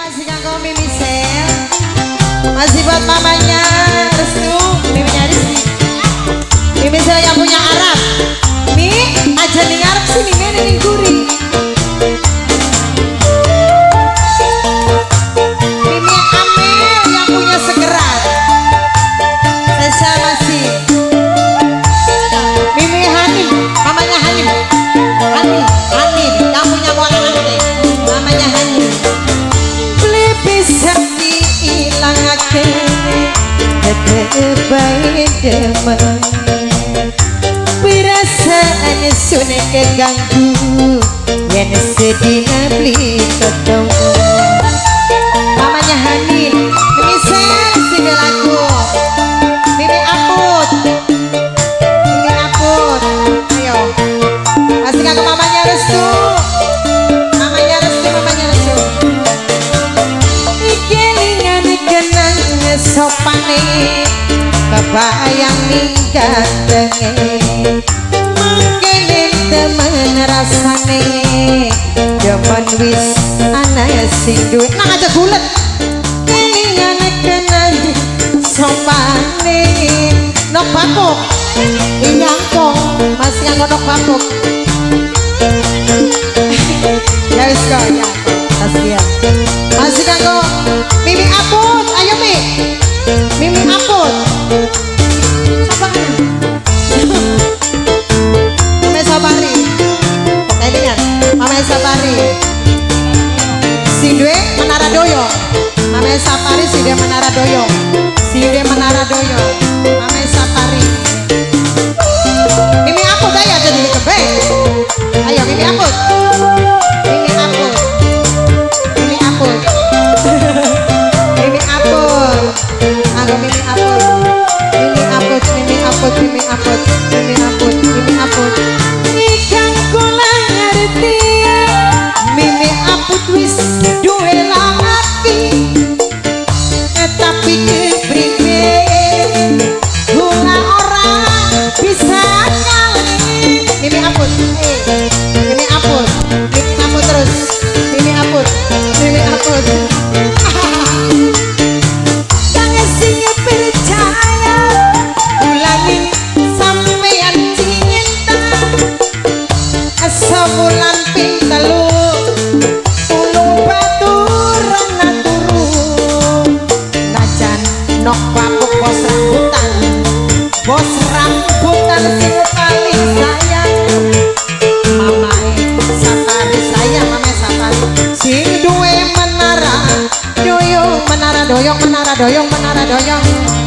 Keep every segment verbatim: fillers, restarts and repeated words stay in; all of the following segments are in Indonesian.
Masih kanggo Mimi Sel. Masih buat mamanya Restu, Miminya Rizky. Mimi Sel yang punya Arab. Mi, aja ning Arab sini ngene ning guri. Mimi Amel yang punya Segeran. Saya masih. Mimi Hanim, mamanya Hanim. Hanim, Hanim yang punya Muara Angke. Mamanya Hanim. Beli bisa diilangake hati baik demen. Perasaan sun keganggu yen sedina beli ketemu. Mamanya Hanim, Mimi Sel sing lagu. Mimi Aput. Mimi Aput. Ayo. Pasti kagak mamanya Restu. Mamanya Restu, mamanya Restu. Kelingan kenang sopane kebayang ning gantenge. Mungkin temen rasane demen wis ana sing duwe. Nang aja bulet. Kelingan kenang sopane nok bapuk. Inyang kok masih nganggo nok bapuk. Ya wis kok ya. Kasihan. Masih kanggo Mimi Aput, ayo Mi. Mimi Aput. Apa kan? Mame Sapari. Kelingan, Mame Sapari. Sidwe Menara Doyo. Mame Sapari Sidwe Menara Doyo. Sidwe Menara Doyo. Mame Sapari. Mimi Aput ayo jadi kebe. Ayo Mimi Aput. Mimi Aput. Mimi Aput. Mimi Aput. Anggo Mimi Aput. Mimi Aput, Mimi Aput, Mimi Aput, Mimi Aput, Mimi Aput. Ikan kula ngerti Mimi Aput wis duwe laki. Tapi kepriwe gula ora bisa kali. Mimi Aput. Eh, Mimi Aput. Mimi Aput terus. Mimi Aput. Mimi Aput. Jangan sing percaya ulangin sampeyan cinta. Sebulan ping telu ulung baturan naturu. Najan nok bapuk bos rambutan. Bos rambutan sing paling sayang. Mamae Sapari sayang, Mame Sapari. Sing duwe menara doyong, menara doyong, menara doyong, menara doyong.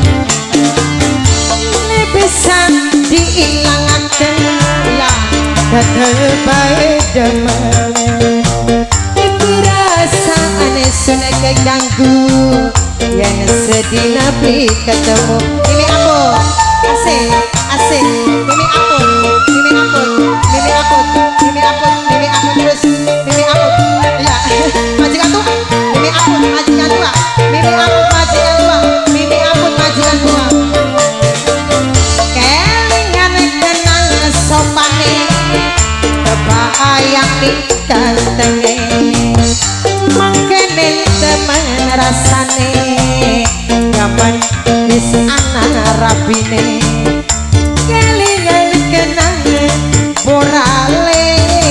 Ini bisa diilangake ya hati baik demen. Perasaan sun keganggu yen sedina beli ketemu. Mimi Aput. Asik, asik. Mimi Aput. Mimi Aput. Mimi Aput. Mimi Aput. Mimi Aput terus. Mimi Aput. Ya. Majikan tua. Mimi Aput majikan tua. Mimi Aput majikan tua. Mimi Aput majikan tua. Kelingan kenang sopane kebayang di gantenge. Mangkene temen rasane nyaman wis ana rabine. Kelingan kenang borale.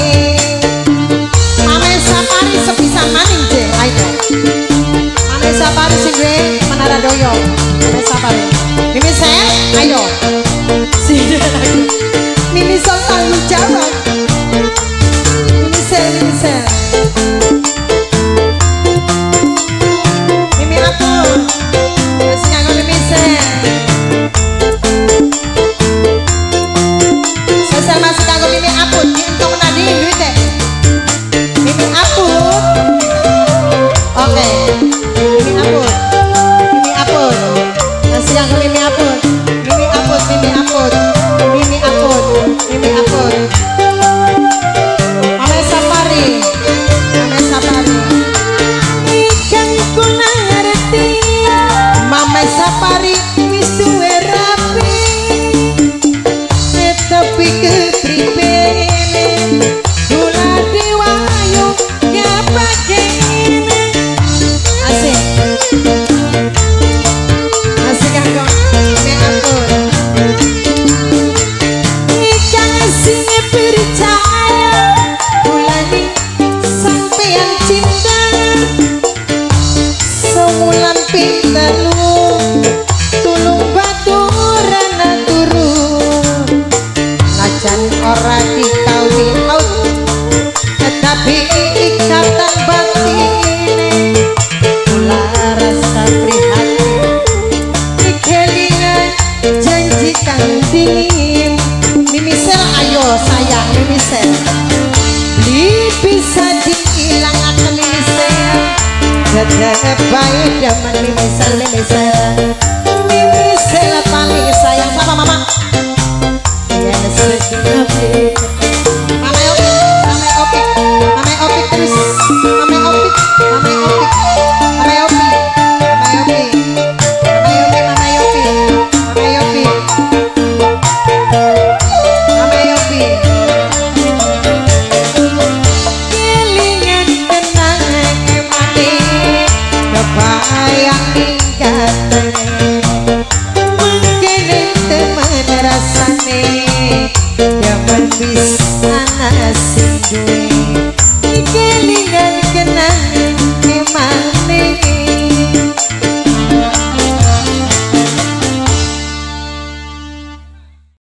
Mame Sapari sepisan maning je. Ayo Mame Sapari sing duwe Menara Doyo. Mame Sapari. Mimi Sel, ayo. Sini lagi. Mimi Sel tanggung jawab. Mimi Sel, Mimi Sel. Mimi Aput. Masih nganggo Mimi Sel. Saya masih nganggo Mimi Aput. Untuk nadi duit deh. Mimi Aput. Oke. Mimi Aput. Mimi Aput. Masih nganggo Mimi Aput. Mimi Aput, Mimi Aput. Mimi Aput. Mimi Aput. Mame Sapari. Mame Sapari. Ikan kula ngerti Mame Sapari wis duwe rapi. Tapi kepriwe gula diwayu ya pake. Dedek baik demen mimisel mimisel mimisel paling sayang. Papa mama ya sedih